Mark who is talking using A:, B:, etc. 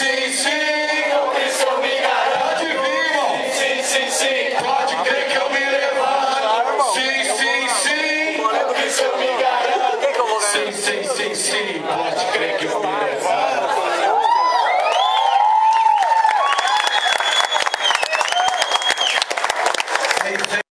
A: sim, sim, isso eu me garanto. Pode vir, irmão. Sim, sim, sim, pode crer que eu me levanto. Sim, sim, sim, isso eu me garanto. Sim, sim, sim, sim, pode crer que eu